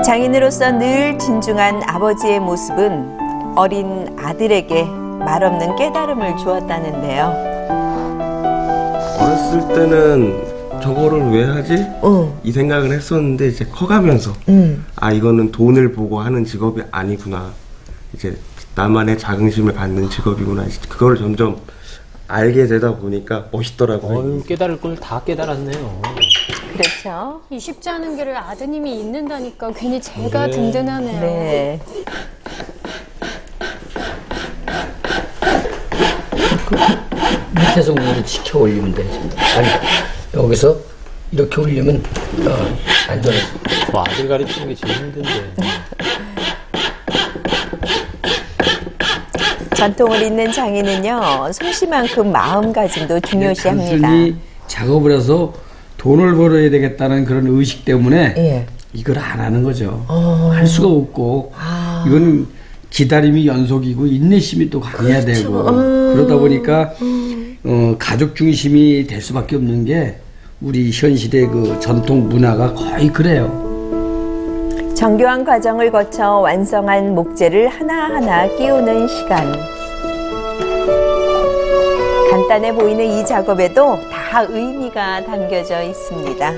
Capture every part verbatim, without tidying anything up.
장인으로서 늘 진중한 아버지의 모습은 어린 아들에게 말없는 깨달음을 주었다는데요. 어렸을 때는 저거를 왜 하지? 어. 이 생각을 했었는데 이제 커가면서 음. 아 이거는 돈을 보고 하는 직업이 아니구나. 이제 나만의 자긍심을 갖는 직업이구나. 그거를 점점 알게 되다 보니까 멋있더라고요. 어휴, 깨달을 걸 다 깨달았네요. 그렇죠. 이 쉽지 않은 길을 아드님이 잇는다니까 괜히 제가 네. 든든하네요. 네. 밑에서 위로 치켜 올리면 되지. 아니, 여기서 이렇게 올리면 어, 안전해. 뭐 아들 가르치는 게 제일 힘든데. 전통을 잇는 장인은요, 솜씨만큼 마음가짐도 중요시합니다. 단순히 작업을 해서 돈을 벌어야 되겠다는 그런 의식 때문에 예. 이걸 안 하는 거죠. 어. 할 수가 없고 아. 이건 기다림이 연속이고 인내심이 또 강해야 그렇죠. 되고 음. 그러다 보니까 어, 가족 중심이 될 수밖에 없는 게 우리 현실의 그 전통 문화가 거의 그래요. 정교한 과정을 거쳐 완성한 목재를 하나하나 끼우는 시간. 간단해 보이는 이 작업에도 다 의미가 담겨져 있습니다.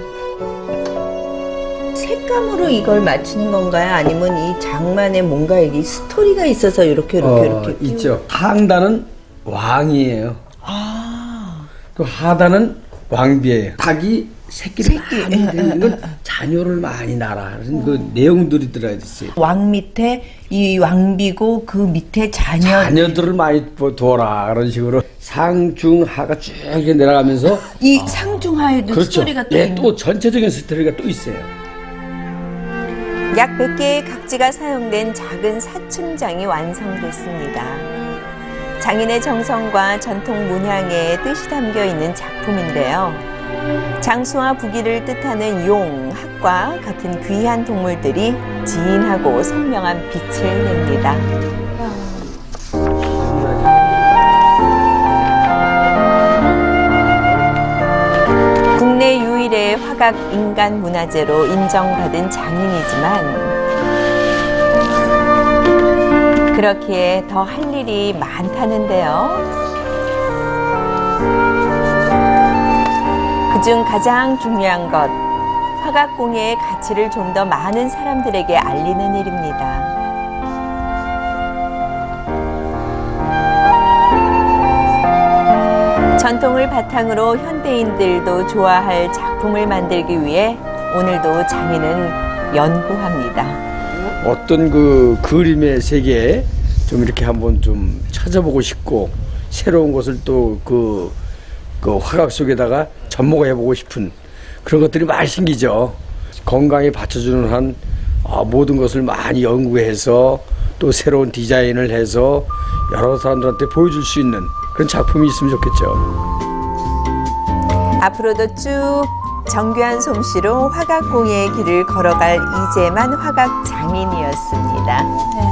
색감으로 이걸 맞추는 건가요? 아니면 이 장만에 뭔가 이 스토리가 있어서 이렇게 이렇게 어, 이렇게 끼우... 있죠. 상단은 왕이에요. 아. 그 하단은 왕비예요. 닭이 새끼를 새끼. 많이 내는 건 자녀를 많이 낳아라. 그런 그 내용들이 들어야 있어요. 왕 밑에 이 왕비고 그 밑에 자녀. 자녀들을 많이 둬라. 그런 식으로 상중하가 쭉 이렇게 내려가면서 이 상중하에도 그렇죠. 스토리가 또 예, 있는. 또 전체적인 스토리가 또 있어요. 약 백 개의 각지가 사용된 작은 사층장이 완성됐습니다. 장인의 정성과 전통 문양의 뜻이 담겨 있는 작품인데요. 장수와 부귀를 뜻하는 용, 학과 같은 귀한 동물들이 진하고 선명한 빛을 냅니다. 국내 유일의 화각 인간 문화재로 인정받은 장인이지만 그렇기에 더 할 일이 많다는데요. 그중 가장 중요한 것, 화각공예의 가치를 좀 더 많은 사람들에게 알리는 일입니다. 전통을 바탕으로 현대인들도 좋아할 작품을 만들기 위해 오늘도 장인은 연구합니다. 어떤 그 그림의 세계에 좀 이렇게 한번 좀 찾아보고 싶고 새로운 것을 또 그 그 화각 속에다가 접목해보고 싶은 그런 것들이 많이 생기죠. 건강에 받쳐주는 한 어, 모든 것을 많이 연구해서 또 새로운 디자인을 해서 여러 사람들한테 보여줄 수 있는 그런 작품이 있으면 좋겠죠. 앞으로도 쭉 정교한 솜씨로 화각공예의 길을 걸어갈 이재만 화각 장인이었습니다.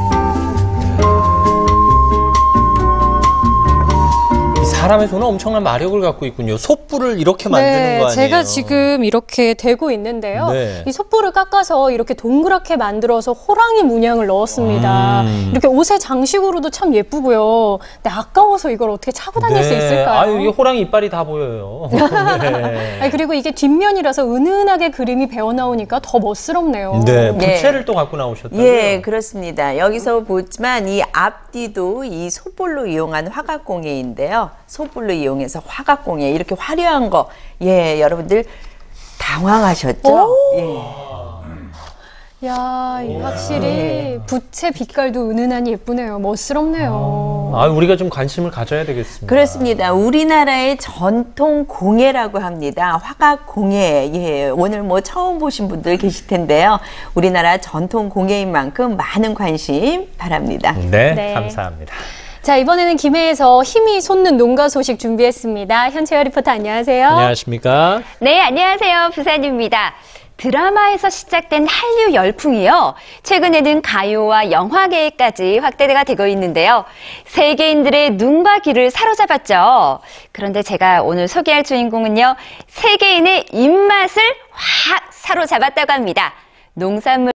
사람의 손은 엄청난 마력을 갖고 있군요. 솥불을 이렇게 만드는 네, 거 아니에요? 제가 지금 이렇게 대고 있는데요. 네. 이 솥불을 깎아서 이렇게 동그랗게 만들어서 호랑이 문양을 넣었습니다. 음. 이렇게 옷의 장식으로도 참 예쁘고요. 근데 아까워서 이걸 어떻게 차고 다닐 수 있을까요? 아유, 이게 호랑이 이빨이 다 보여요. 네. 아니, 그리고 이게 뒷면이라서 은은하게 그림이 배어 나오니까 더 멋스럽네요. 네, 네. 부채를 또 갖고 나오셨다고요? 예, 그렇습니다. 여기서 보지만 이 앞뒤도 이 솥불로 이용한 화각공예인데요. 솥불로 이용해서 화각공예 이렇게 화려한 거, 예, 여러분들 당황하셨죠? 예. 야, 이 확실히 부채 빛깔도 은은하니 예쁘네요. 멋스럽네요. 아, 우리가 좀 관심을 가져야 되겠습니다. 그렇습니다. 우리나라의 전통 공예라고 합니다. 화각 공예. 예, 오늘 뭐 처음 보신 분들 계실 텐데요. 우리나라 전통 공예인 만큼 많은 관심 바랍니다. 네, 네. 감사합니다. 자, 이번에는 김해에서 힘이 솟는 농가 소식 준비했습니다. 현채연 리포터 안녕하세요. 안녕하십니까? 네, 안녕하세요. 부산입니다. 드라마에서 시작된 한류 열풍이요. 최근에는 가요와 영화계까지 확대가 되고 있는데요. 세계인들의 눈과 귀를 사로잡았죠. 그런데 제가 오늘 소개할 주인공은요. 세계인의 입맛을 확 사로잡았다고 합니다. 농산물